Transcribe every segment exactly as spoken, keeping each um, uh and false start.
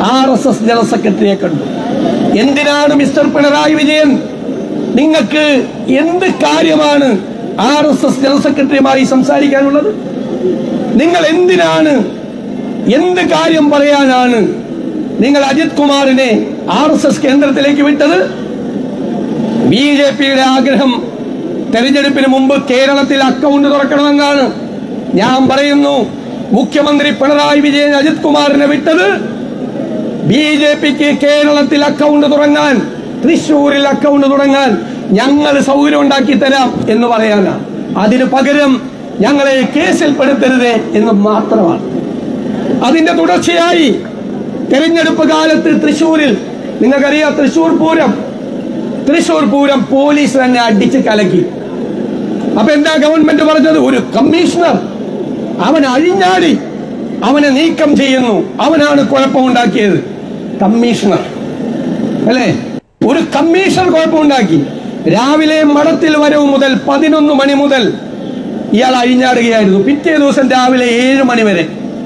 R S S general സെക്രട്ടറിയെ കണ്ടു. എന്തിനാണ് മിസ്റ്റർ പിണറായി വിജയൻ, നിങ്ങൾക്ക് എന്ത് കാര്യമാണ് ആർ എസ് എസ് ജനറൽ സെക്രട്ടറിയുമായി സംസാരിക്കാനുള്ളത്? നിങ്ങൾ എന്തിനാണ്, എന്ത് കാര്യം പറയാനാണ് നിങ്ങൾ അജിത് കുമാറിനെ ആർ എസ് എസ് കേന്ദ്രത്തിലേക്ക് വിട്ടത്? ബി ജെ പിയുടെ ആഗ്രഹം തെരഞ്ഞെടുപ്പിന് മുമ്പ് കേരളത്തിൽ അക്കൗണ്ട് തുറക്കണമെന്നാണ്. ഞാൻ പറയുന്നു, മുഖ്യമന്ത്രി പിണറായി വിജയൻ അജിത് കുമാറിനെ വിട്ടത് ബി ജെ പിക്ക് കേരളത്തിൽ അക്കൗണ്ട് തുടങ്ങാൻ, തൃശൂരിൽ അക്കൗണ്ട് തുടങ്ങാൻ ഞങ്ങൾ സൗകര്യം ഉണ്ടാക്കി തരാം എന്ന് പറയാനാണ്. അതിന് പകരം ഞങ്ങളെ കേസിൽപ്പെടുത്തരുതേ എന്ന് മാത്രമാണ്. അതിന്റെ തുടർച്ചയായി തെരഞ്ഞെടുപ്പ് കാലത്ത് തൃശൂരിൽ, നിങ്ങൾക്കറിയാം, തൃശൂർ പൂരം തൃശൂർ പൂരം പോലീസ് തന്നെ അടിച്ച് കലക്കി. അപ്പൊ എന്താ ഗവൺമെന്റ് പറഞ്ഞത്? ഒരു കമ്മീഷണർ അവൻ അഴിഞ്ഞാടി, അവനെ നീക്കം ചെയ്യുന്നു, അവനാണ് കുഴപ്പമുണ്ടാക്കിയത്. കമ്മീഷണർ അല്ലേ? ഒരു കമ്മീഷണർ കുഴപ്പമുണ്ടാക്കി. രാവിലെ മഠത്തിൽ വരവ് മുതൽ പതിനൊന്ന് മണി മുതൽ ഇയാൾ അഴിഞ്ഞാടുകയായിരുന്നു. പിറ്റേ ദിവസം രാവിലെ ഏഴ് മണി വരെ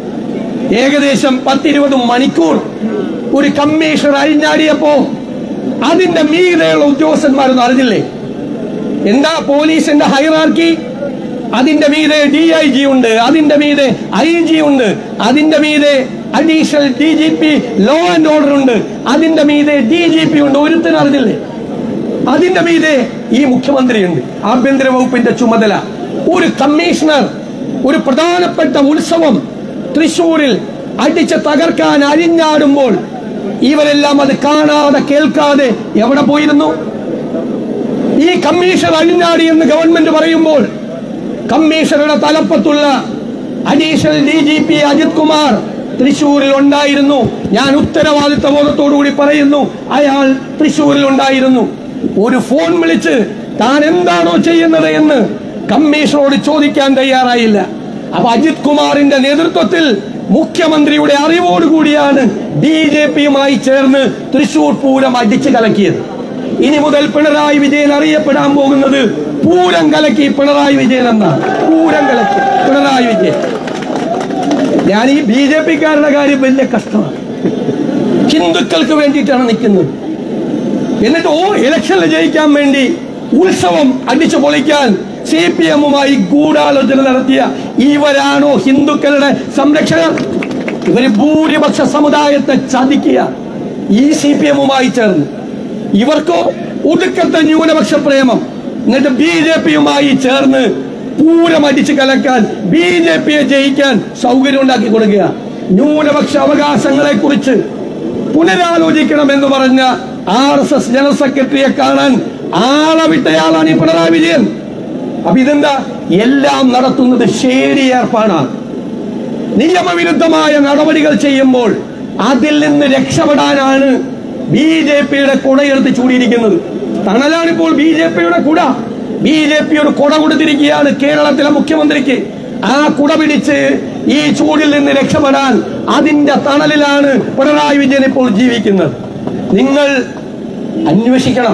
ഏകദേശം പത്തിരുപത് മണിക്കൂർ ഒരു കമ്മീഷണർ അഴിഞ്ഞാടിയപ്പോ അതിന്റെ മീതെയുള്ള ഉദ്യോഗസ്ഥന്മാരൊന്നും അറിഞ്ഞില്ലേ? എന്താ പോലീസിന്റെ ഹൈറാർക്കി? അതിന്റെ മീതെ ഡി ഐ ജി ഉണ്ട്, അതിന്റെ മീതെ ഐ ജി ഉണ്ട്, അതിന്റെ മീതെ additional D G P law and order ഉണ്ട്, അതിന്റെ മീതെ ഡി ജി പി ഉണ്ട്. ഒരുത്തനും അറിഞ്ഞില്ലേ? അതിന്റെ മീതെ ഈ മുഖ്യമന്ത്രിയുണ്ട്, ആഭ്യന്തര വകുപ്പിന്റെ ചുമതല. ഒരു കമ്മീഷണർ ഒരു പ്രധാനപ്പെട്ട ഉത്സവം തൃശൂരിൽ അടിച്ച് തകർക്കാൻ അഴിഞ്ഞാടുമ്പോൾ ഇവരെല്ലാം അത് കാണാതെ കേൾക്കാതെ എവിടെ പോയിരുന്നു? ഈ കമ്മീഷണർ അഴിഞ്ഞാടി എന്ന് ഗവൺമെന്റ് പറയുമ്പോൾ കമ്മീഷണറുടെ തലപ്പത്തുള്ള additional D G P Ajith Kumar തൃശൂരിൽ ഉണ്ടായിരുന്നു. ഞാൻ ഉത്തരവാദിത്ത ബോധത്തോടുകൂടി പറയുന്നു, അയാൾ തൃശൂരിൽ ഉണ്ടായിരുന്നു. ഒരു ഫോൺ വിളിച്ച് താൻ എന്താണോ ചെയ്യുന്നത് എന്ന് കമ്മീഷണറോട് ചോദിക്കാൻ തയ്യാറായില്ല. അപ്പൊ അജിത് കുമാറിന്റെ നേതൃത്വത്തിൽ മുഖ്യമന്ത്രിയുടെ അറിവോടുകൂടിയാണ് ബി ജെ പിയുമായി ചേർന്ന് തൃശൂർ പൂരം അടിച്ചു കലക്കിയത്. ഇനി മുതൽ പിണറായി വിജയൻ അറിയപ്പെടാൻ പോകുന്നത് പൂരം കലക്കി പിണറായി വിജയൻ എന്നാണ്. പൂരം കലക്കി പിണറായി വിജയൻ. ഞാൻ ഈ ബി ജെ പിക്കാരുടെ കാര്യം വലിയ കഷ്ടമാണ്. ഹിന്ദുക്കൾക്ക് വേണ്ടിയിട്ടാണ് നിൽക്കുന്നത്. എന്നിട്ട് ഓ ഇലക്ഷനിൽ ജയിക്കാൻ വേണ്ടി ഉത്സവം അടിച്ചു പൊളിക്കാൻ സി പി എമ്മുമായി ഗൂഢാലോചന നടത്തിയ ഇവരാണോ ഹിന്ദുക്കളുടെ സംരക്ഷകർ? ഇവര് ഭൂരിപക്ഷ സമുദായത്തെ ചതിക്കുക ഈ സി പി എമ്മുമായി ചേർന്ന്. ഇവർക്കോ ഒടുക്കത്തെ ന്യൂനപക്ഷ പ്രേമം. എന്നിട്ട് ബി ജെ പിയുമായി ചേർന്ന് പൂരം അടിച്ചു കലക്കാൻ, ബി ജെ പിയെ ജയിക്കാൻ സൗകര്യം ഉണ്ടാക്കി കൊടുക്കുക. ന്യൂനപക്ഷ അവകാശങ്ങളെ കുറിച്ച് പുനരാലോചിക്കണമെന്ന് പറഞ്ഞ ആർ എസ് എസ് ജനറൽ സെക്രട്ടറിയെ കാണാൻ ആളെ വിട്ടയാളാണ് ഈ പിണറായി വിജയൻ. അപ്പൊ ഇതെന്താ? എല്ലാം നടത്തുന്നത് ഷേഡി ഏർപ്പാടാണ്. നിയമവിരുദ്ധമായ നടപടികൾ ചെയ്യുമ്പോൾ അതിൽ നിന്ന് രക്ഷപ്പെടാനാണ് ബി ജെ പിയുടെ കുടയെടുത്ത് ചൂടിയിരിക്കുന്നത്. തണലാണിപ്പോൾ ബി ജെ പിയുടെ കുട. ബി ജെ പി ഒരു കുട കൊടുത്തിരിക്കുകയാണ് കേരളത്തിലെ മുഖ്യമന്ത്രിക്ക്. ആ കുട പിടിച്ച് ഈ ചൂടിൽ നിന്ന് രക്ഷപ്പെടാൻ അതിന്റെ തണലിലാണ് പിണറായി വിജയൻ ഇപ്പോൾ ജീവിക്കുന്നത്. നിങ്ങൾ അന്വേഷിക്കണം.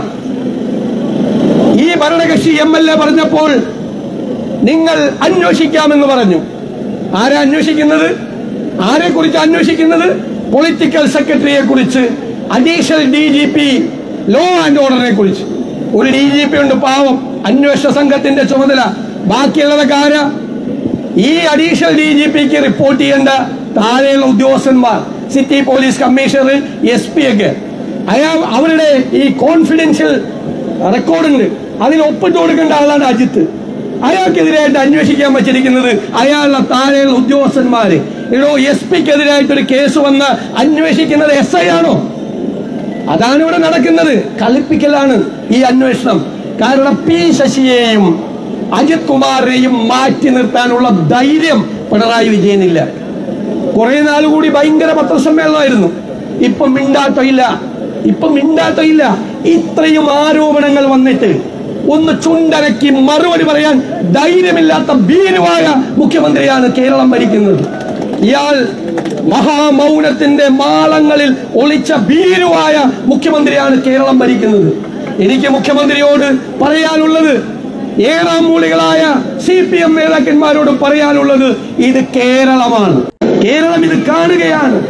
ഈ ഭരണകക്ഷി എം എൽ എ പറഞ്ഞപ്പോൾ നിങ്ങൾ അന്വേഷിക്കാമെന്ന് പറഞ്ഞു. ആരാ അന്വേഷിക്കുന്നത്? ആരെ കുറിച്ച് അന്വേഷിക്കുന്നത്? പൊളിറ്റിക്കൽ സെക്രട്ടറിയെ കുറിച്ച്, additional D G P law and ഓർഡറിനെ കുറിച്ച്. ഒരു ഡി ജി പി ഉണ്ട്, പാവം, അന്വേഷണ സംഘത്തിന്റെ ചുമതല. ബാക്കിയുള്ളതൊക്കെ ആരാ? ഈ അഡീഷണൽ ഡി ജി പിക്ക് റിപ്പോർട്ട് ചെയ്യേണ്ട താഴെയുള്ള ഉദ്യോഗസ്ഥന്മാർ, city police commissioner, S P ഒക്കെ. അയാൾ അവരുടെ ഈ കോൺഫിഡൻഷ്യൽ റെക്കോർഡുണ്ട്, അതിൽ ഒപ്പിട്ട് കൊടുക്കേണ്ട ആളാണ് അജിത്ത്. അയാൾക്കെതിരായിട്ട് അന്വേഷിക്കാൻ വച്ചിരിക്കുന്നത് അയാളുടെ താഴെയുള്ള ഉദ്യോഗസ്ഥന്മാര്. ഇടോ, എസ് പിക്കെതിരായിട്ടൊരു കേസ് വന്ന് അന്വേഷിക്കുന്നത് എസ് ഐ ആണോ? അതാണ് ഇവിടെ നടക്കുന്നത്. കളിപ്പിക്കലാണ് ഈ അന്വേഷണം. കാരണം പി ശശിയെയും അജിത് കുമാറിനെയും മാറ്റി നിർത്താനുള്ള ധൈര്യം പിണറായി വിജയനില്ല. കുറെ നാളുകൂടി ഭയങ്കര പത്രസമ്മേളനമായിരുന്നു. ഇപ്പൊ മിണ്ടാട്ടമില്ല, ഇപ്പൊ മിണ്ടാട്ടമില്ല. ഇത്രയും ആരോപണങ്ങൾ വന്നിട്ട് ഒന്ന് ചുണ്ടനക്കി മറുപടി പറയാൻ ധൈര്യമില്ലാത്ത ഭീരുവായ മുഖ്യമന്ത്രിയാണ് കേരളം ഭരിക്കുന്നത്. ഇയാൾ മഹാമൗനത്തിന്റെ മാളങ്ങളിൽ ഒളിച്ച ഭീരുവായ മുഖ്യമന്ത്രിയാണ് കേരളം ഭരിക്കുന്നത്. എനിക്ക് മുഖ്യമന്ത്രിയോട് പറയാനുള്ളത്, ഏഴാം മൂളികളായ സി പി എം നേതാക്കന്മാരോട് പറയാനുള്ളത്, ഇത് കേരളമാണ്. കേരളം ഇത് കാണുകയാണ്.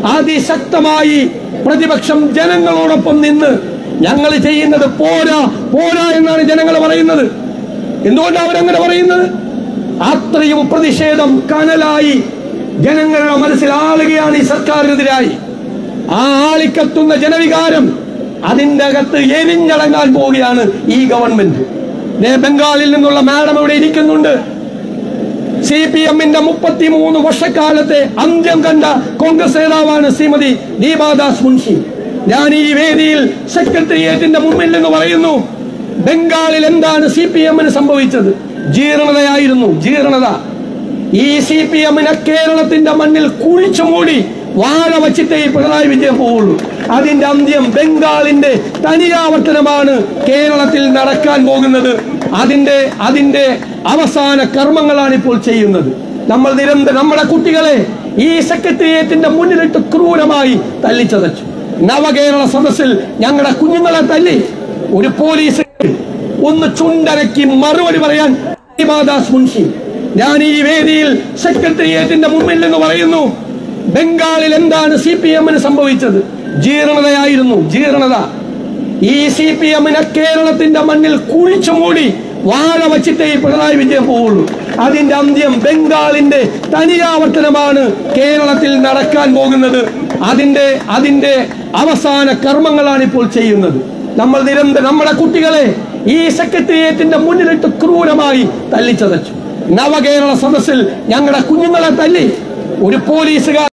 അതിശക്തമായി പ്രതിപക്ഷം ജനങ്ങളോടൊപ്പം നിന്ന് ഞങ്ങൾ ചെയ്യുന്നത് പോരാ പോരാ എന്നാണ് ജനങ്ങൾ പറയുന്നത്. എന്തുകൊണ്ടാണ് അവരങ്ങനെ പറയുന്നത്? അത്രയും പ്രതിഷേധം കനലായി ജനങ്ങളുടെ മനസ്സിൽ ആളുകയാണ് ഈ സർക്കാരിനെതിരായി. ആ ആളിക്കത്തുന്ന ജനവികാരം അതിന്റെ അകത്ത് എരിഞ്ഞടങ്ങാൻ പോവുകയാണ് ഈ ഗവൺമെന്റ്. ബംഗാളിൽ നിന്നുള്ള മാഡം ഇവിടെ ഇരിക്കുന്നുണ്ട്. സി പി എമ്മിന്റെ മുപ്പത്തിമൂന്ന് വർഷക്കാലത്തെ അന്ത്യം കണ്ട കോൺഗ്രസ് നേതാവാണ് ശ്രീമതി ദീപാദാസ് മുൻഷി. ഞാൻ ഈ വേദിയിൽ സെക്രട്ടേറിയറ്റിന്റെ മുമ്പിൽ നിന്ന് പറയുന്നു, ബംഗാളിൽ എന്താണ് സി പി എമ്മിന് സംഭവിച്ചത്? ജീർണതയായിരുന്നു, ജീർണത. ഈ സി പി എമ്മിനെ കേരളത്തിന്റെ മണ്ണിൽ കുഴിച്ചു മൂടി വാഴ വച്ചിട്ടേ പിണറായി വിജയൻ പോവുള്ളൂ. അതിന്റെ അന്ത്യം ബംഗാളിന്റെ തനിയാവർത്തനമാണ് കേരളത്തിൽ നടക്കാൻ പോകുന്നത്. അതിന്റെ അതിന്റെ അവസാന കർമ്മങ്ങളാണ് ഇപ്പോൾ ചെയ്യുന്നത്. നമ്മൾ നിരന്തരം നമ്മുടെ കുട്ടികളെ ഈ സെക്രട്ടേറിയറ്റിന്റെ മുന്നിലിട്ട് ക്രൂരമായി തല്ലിച്ചതച്ചു. നവകേരള സദസ്സിൽ ഞങ്ങളുടെ കുഞ്ഞുങ്ങളെ തല്ലി. ഒരു പോലീസ് ഒന്ന് ചുണ്ടനക്കി മറുപടി പറയാൻ ദീപാദാസ് മുൻഷി. ഞാൻ ഈ വേദിയിൽ സെക്രട്ടേറിയറ്റിന്റെ മുമ്പിൽ നിന്ന് പറയുന്നു, ബംഗാളിൽ എന്താണ് സി പി എമ്മിന് സംഭവിച്ചത്? ജീർണതയായിരുന്നു, ജീർണത. ഈ സി പി എമ്മിനെ കേരളത്തിന്റെ മണ്ണിൽ കുഴിച്ചു മൂടി വാഴ വച്ചിട്ടേ പിണറായി വിജയൻ പോവുള്ളൂ. അതിന്റെ അന്ത്യം ബംഗാളിന്റെ തനിയാവർത്തനമാണ് കേരളത്തിൽ നടക്കാൻ പോകുന്നത്. അതിന്റെ അതിന്റെ അവസാന കർമ്മങ്ങളാണ് ഇപ്പോൾ ചെയ്യുന്നത്. നമ്മൾ നിരന്തരം നമ്മുടെ കുട്ടികളെ ഈ സെക്രട്ടേറിയറ്റിന്റെ മുന്നിലിട്ട് ക്രൂരമായി തല്ലിച്ചതച്ചു. നവകേരള സദസ്സിൽ ഞങ്ങളുടെ കുഞ്ഞുങ്ങളെ തല്ലി. ഒരു പോലീസുകാർ